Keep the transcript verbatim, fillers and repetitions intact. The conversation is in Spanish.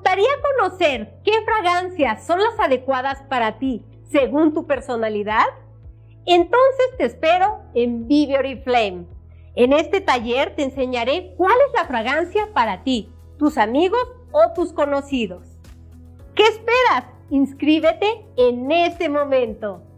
gustaría conocer qué fragancias son las adecuadas para ti según tu personalidad? Entonces te espero en Vive Oriflame. En este taller te enseñaré cuál es la fragancia para ti, tus amigos o tus conocidos. ¿Qué esperas? Inscríbete en este momento.